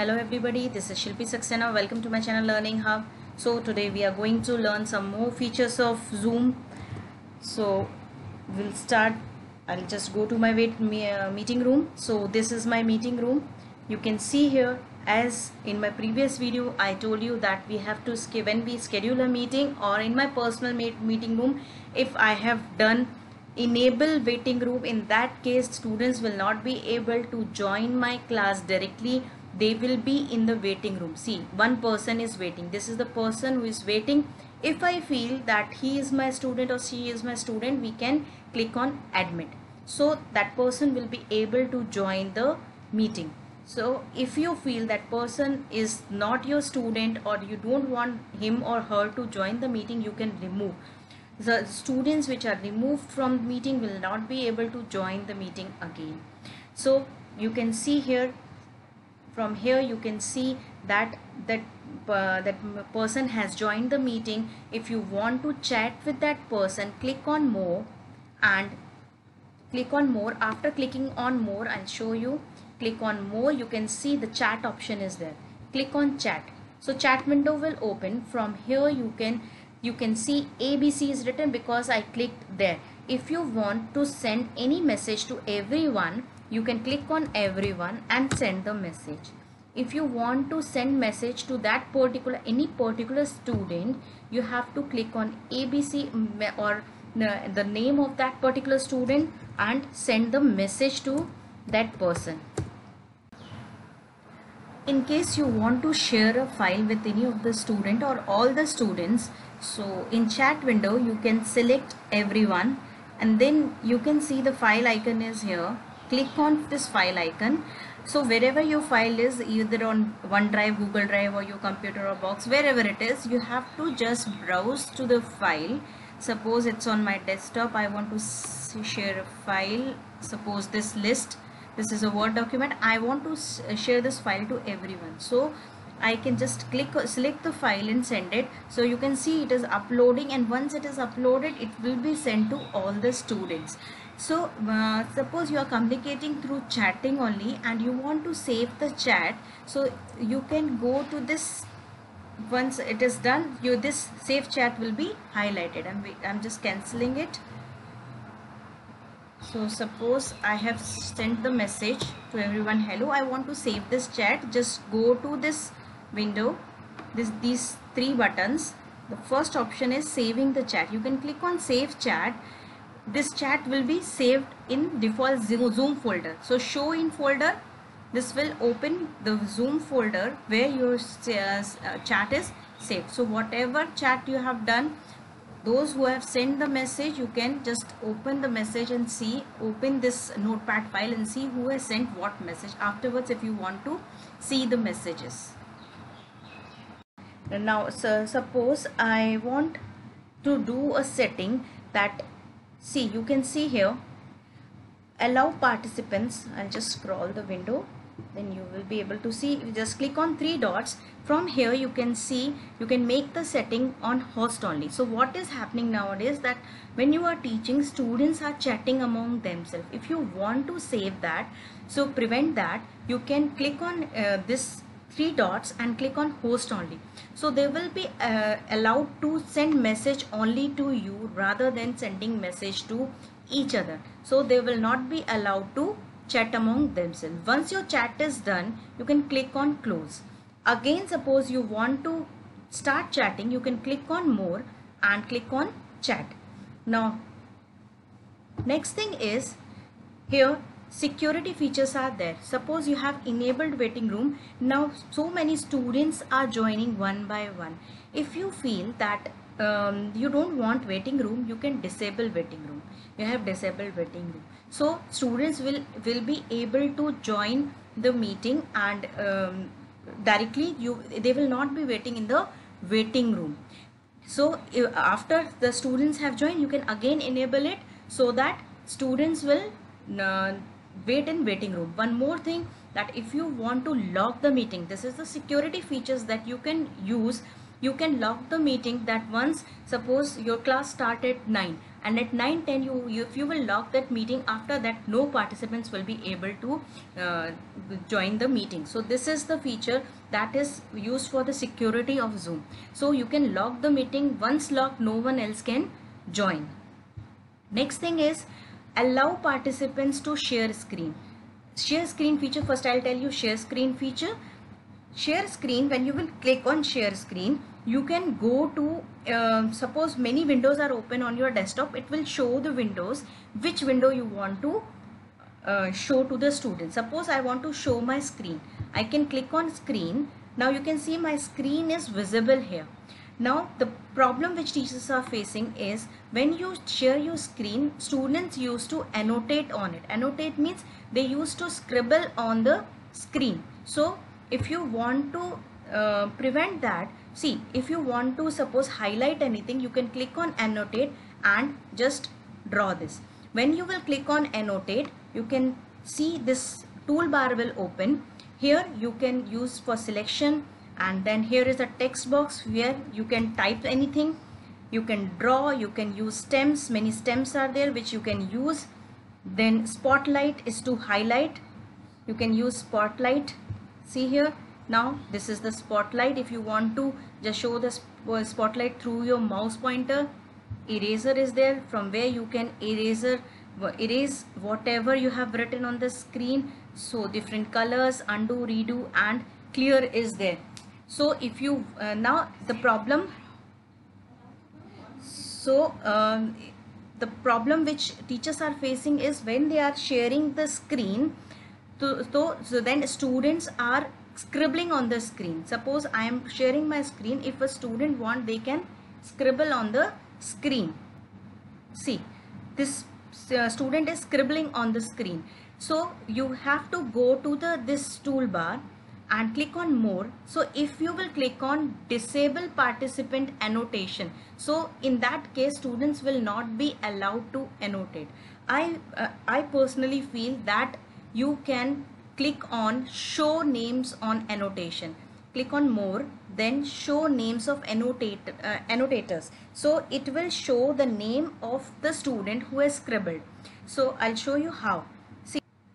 Hello everybody, this is Shilpi Saxena. Welcome to my channel Learning Hub. So today we are going to learn some more features of Zoom. So we'll start. I'll just go to my meeting room. So this is my meeting room. You can see here, as in my previous video I told you that we have to when we schedule a meeting, or in my personal meeting room, if I have done enable waiting room, in that case students will not be able to join my class directly. They will be in the waiting room. See, one person is waiting. This is the person who is waiting. If I feel that he is my student or she is my student, we can click on admit, so that person will be able to join the meeting. So if you feel that person is not your student, or you don't want him or her to join the meeting, you can remove. The students which are removed from meeting will not be able to join the meeting again. So you can see here, from here you can see that person has joined the meeting. If you want to chat with that person, click on more and click on more. After clicking on more, I'll show you. Click on more, you can see the chat option is there. Click on chat. So chat window will open. From here you can see ABC is written because I clicked there. If you want to send any message to everyone, you can click on everyone and send the message. If you want to send message to that any particular student, you have to click on ABC or the name of that particular student and send the message to that person. In case you want to share a file with any of the student or all the students, so in chat window you can select everyone, and then you can see the file icon is here. Click on this file icon. So wherever your file is, either on OneDrive, Google Drive, or your computer or box, wherever it is, you have to just browse to the file. Suppose it's on my desktop, I want to share a file. Suppose this list, this is a Word document. I want to share this file to everyone. So I can just select the file and send it. So you can see it is uploading, and once it is uploaded, it will be sent to all the students. So suppose you are communicating through chatting only and you want to save the chat, so you can go to this. Once it is done, this save chat will be highlighted. I'm just cancelling it. So suppose I have sent the message to everyone, hello, I want to save this chat. Just go to this window, these three buttons. The first option is saving the chat. You can click on save chat. This chat will be saved in default Zoom folder. So show in folder, this will open the Zoom folder where your chat is saved. So whatever chat you have done, those who have sent the message, you can just open the message and see, open this notepad file and see who has sent what message afterwards if you want to see the messages. Now suppose I want to do a setting that, see, you can see here, allow participants. I'll just scroll the window, then you will be able to see. You just click on three dots. From here you can see, you can make the setting on host only. So what is happening nowadays, that when you are teaching, students are chatting among themselves. If you want to save that, so prevent that, you can click on this three dots and click on host only. So they will be allowed to send message only to you rather than sending message to each other. So they will not be allowed to chat among themselves. Once your chat is done, you can click on close. Again, suppose you want to start chatting, you can click on more and click on chat. Now next thing is, here security features are there. Suppose you have enabled waiting room. Now so many students are joining one by one. If you feel that you don't want waiting room, you can disable waiting room. You have disabled waiting room, so students will be able to join the meeting, and directly they will not be waiting in the waiting room. So after the students have joined, you can again enable it so that students will wait in waiting room. One more thing, that if you want to lock the meeting, this is the security features that you can use. You can lock the meeting, that once suppose your class started 9 and at 9:10 if you will lock that meeting, after that no participants will be able to join the meeting. So this is the feature that is used for the security of Zoom. So you can lock the meeting. Once locked, no one else can join. Next thing is allow participants to share screen. Share screen feature, first I'll tell you share screen feature. Share screen, when you will click on share screen, you can go to suppose many windows are open on your desktop, it will show the windows, which window you want to show to the student. Suppose I want to show my screen, I can click on screen. Now you can see my screen is visible here. Now the problem which teachers are facing is when you share your screen, students used to annotate on it. Annotate means they used to scribble on the screen. So if you want to prevent that, see, if you want to suppose highlight anything, you can click on annotate and just draw this. When you will click on annotate, you can see this toolbar will open. Here you can use for selection, and then here is a text box where you can type anything, you can draw, you can use stems, many stems are there which you can use. Then spotlight is to highlight, you can use spotlight. See here, now this is the spotlight. If you want to just show the spotlight through your mouse pointer. Eraser is there, from where you can erase whatever you have written on the screen. So different colors, undo, redo, and clear is there. So if you now the problem, so the problem which teachers are facing is when they are sharing the screen, so then students are scribbling on the screen. Suppose I am sharing my screen, if a student want, they can scribble on the screen. See, this student is scribbling on the screen. So you have to go to this toolbar and click on more. So if you will click on disable participant annotation, so in that case students will not be allowed to annotate. I personally feel that you can click on show names on annotation. Click on more, then show names of annotators. So it will show the name of the student who has scribbled. So I'll show you how. See,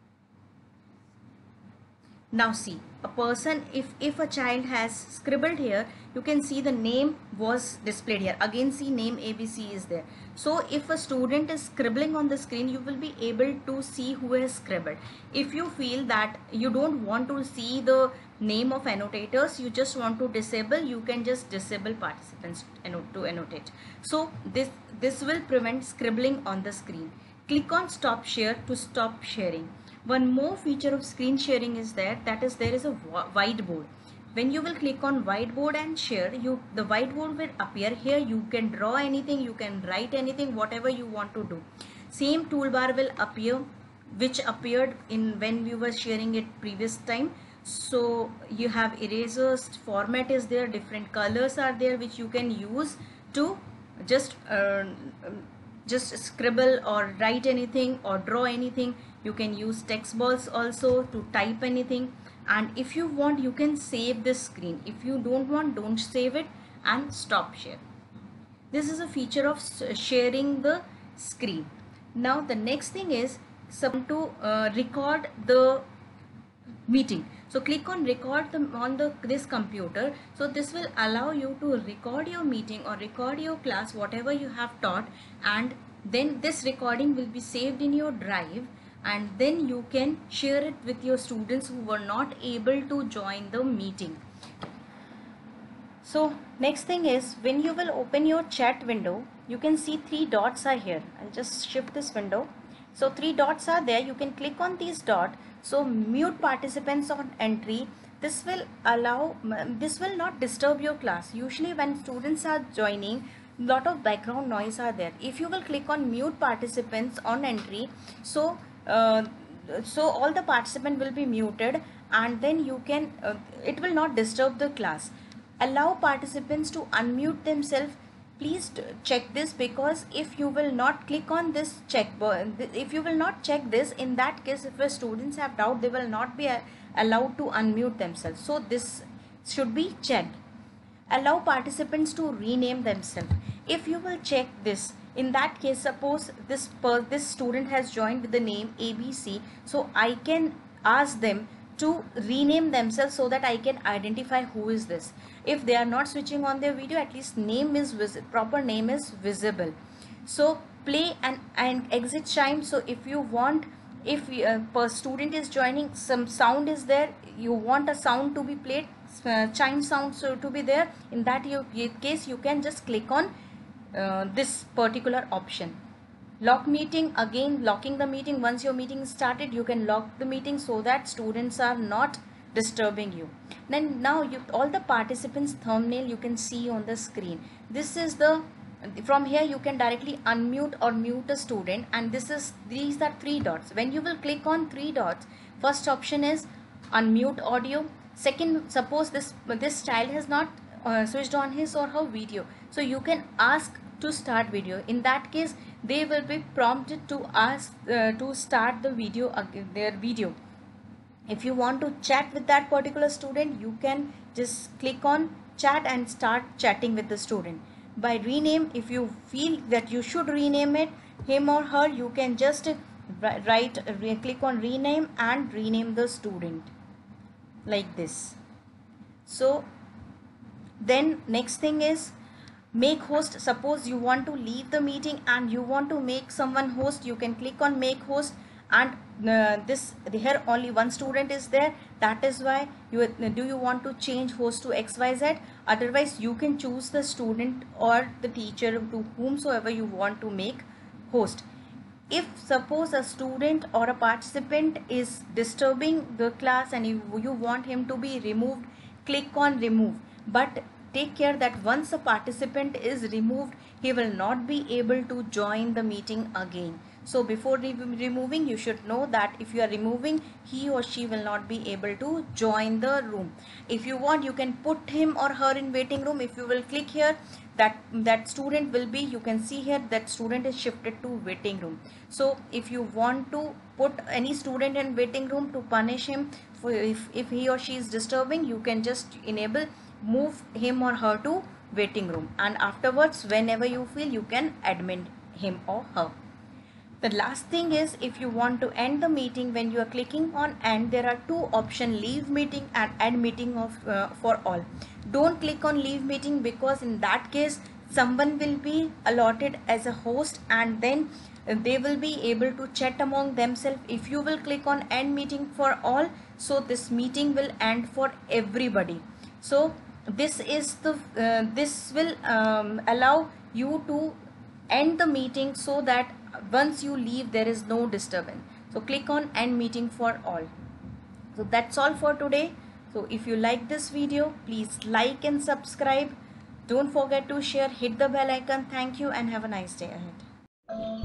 now see, a person, if a child has scribbled here, you can see the name was displayed here. Again, see, name ABC is there. So if a student is scribbling on the screen, you will be able to see who has scribbled. If you feel that you don't want to see the name of annotators, you just want to disable, you can just disable participants to annotate. So this will prevent scribbling on the screen. Click on stop share to stop sharing. One more feature of screen sharing is there is a whiteboard. When you will click on whiteboard and share, the whiteboard will appear here. You can draw anything, you can write anything, whatever you want to do. Same toolbar will appear which appeared in when we were sharing it previous time. So you have erasers, format is there, different colors are there which you can use to just scribble or write anything or draw anything. You can use text balls also to type anything, and if you want you can save this screen. If you don't want, don't save it and stop share. This is a feature of sharing the screen. Now the next thing is to record the meeting. So click on record this computer. So this will allow you to record your meeting or record your class, whatever you have taught, and then this recording will be saved in your drive, and then you can share it with your students who were not able to join the meeting. So next thing is when you will open your chat window, you can see 3 dots are here. I'll just shift this window. So 3 dots are there. You can click on these dots. So mute participants on entry. This will not disturb your class. Usually when students are joining, lot of background noise are there. If you will click on mute participants on entry, so all the participant will be muted, and then you can it will not disturb the class. Allow participants to unmute themselves. Please check this, because if you will not click on this if you will not check this, in that case if the students have doubt, they will not be allowed to unmute themselves. So this should be checked. Allow participants to rename themselves. If you will check this, in that case, suppose this student has joined with the name ABC, so I can ask them to rename themselves so that I can identify who is this. If they are not switching on their video, at least name is proper name is visible. So play and exit chime. So if you want, if per student is joining, some sound is there, you want a sound to be played, chime sound so to be there, in that case you can just click on this particular option. Lock meeting, again locking the meeting. Once your meeting is started, you can lock the meeting so that students are not disturbing you. Then now all the participants thumbnail you can see on the screen. This is the, from here you can directly unmute or mute a student, and these are three dots. When you will click on three dots, first option is unmute audio. Second, suppose this child has not switched on his or her video, so you can ask to start video. In that case, they will be prompted to ask to start the video, their video. If you want to chat with that particular student, you can just click on chat and start chatting with the student. By rename, if you feel that you should rename it, him or her, you can just click on rename and rename the student like this. So then next thing is make host. Suppose you want to leave the meeting and you want to make someone host, you can click on make host, and here only one student is there, that is why do you want to change host to XYZ. Otherwise you can choose the student or the teacher to whomsoever you want to make host. If suppose a student or a participant is disturbing the class and you want him to be removed, click on remove. But take care that once a participant is removed, he will not be able to join the meeting again. So before removing, you should know that if you are removing, he or she will not be able to join the room. If you want, you can put him or her in waiting room. If you will click here, that student will be, you can see here that student is shifted to waiting room. So if you want to put any student in waiting room to punish him for if he or she is disturbing, you can just move him or her to waiting room, and afterwards whenever you feel, you can admin him or her. The last thing is, if you want to end the meeting, when you are clicking on end, there are two options, leave meeting and end meeting for all. Don't click on leave meeting, because in that case someone will be allotted as a host and then they will be able to chat among themselves. If you will click on end meeting for all, so this meeting will end for everybody. So this is the this will allow you to end the meeting so that once you leave there is no disturbance. So click on end meeting for all. So that's all for today. So if you like this video, please like and subscribe. Don't forget to share, hit the bell icon. Thank you and have a nice day ahead.